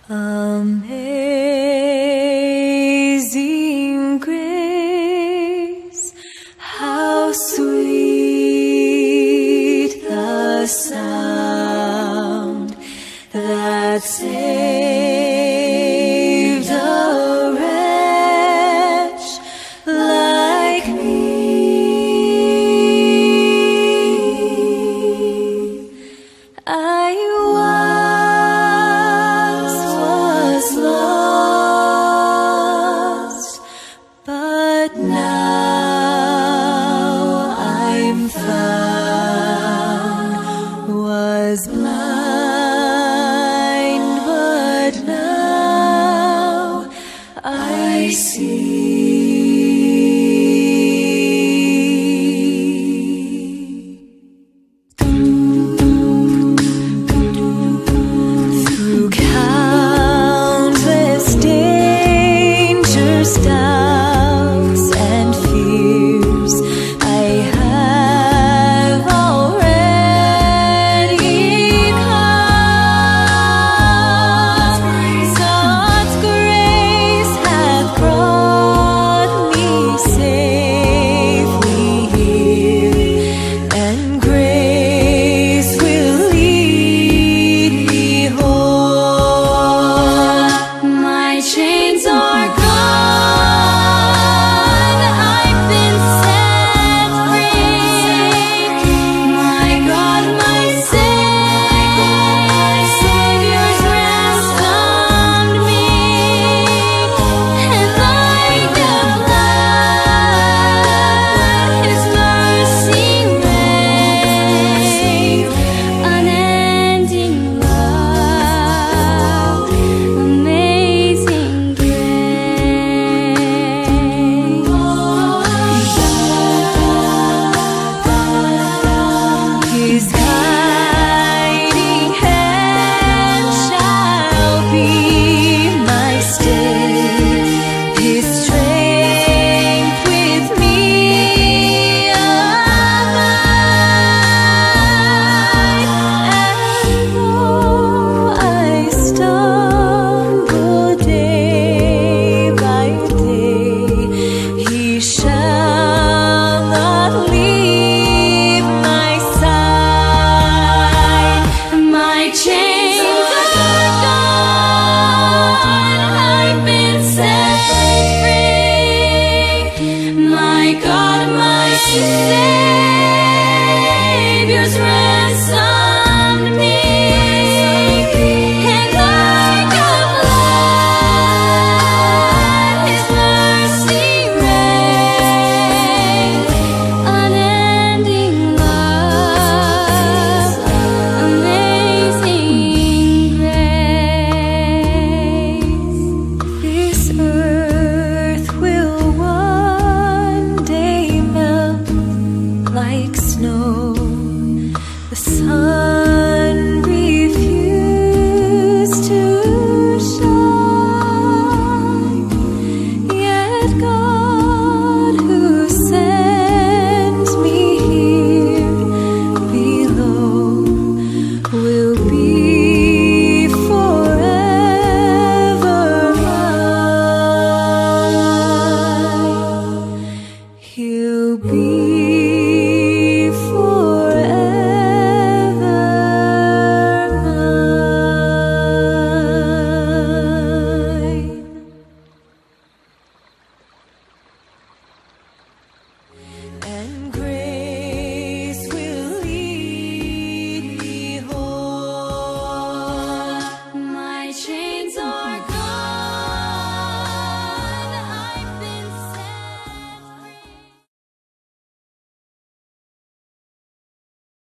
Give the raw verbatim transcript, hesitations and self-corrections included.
Amazing grace, how sweet the sound that saved a wretch like me. I once was lost, but now I'm found. Was blind, but now I see. Through countless dangers, doubts, and fears, I have already come. God's grace hath brought me safely here, and grace will lead me home. My chains are gone, I've been set free. My God, my Savior's ransomed me, and like the flood, His mercy reigns. Unending love, amazing grace. His guiding hand shall be my stay, His strength with me abide. And though I stumble day by day, He shall not leave my side. My chains are gone, I've been set free. My God, my Savior's ransomed me, and like a flood, His mercy reigns. Unending love, amazing grace. This earth will one day melt like snow. The sun refused to shine, yet God, who sends me here below, will be forever mine. He'll be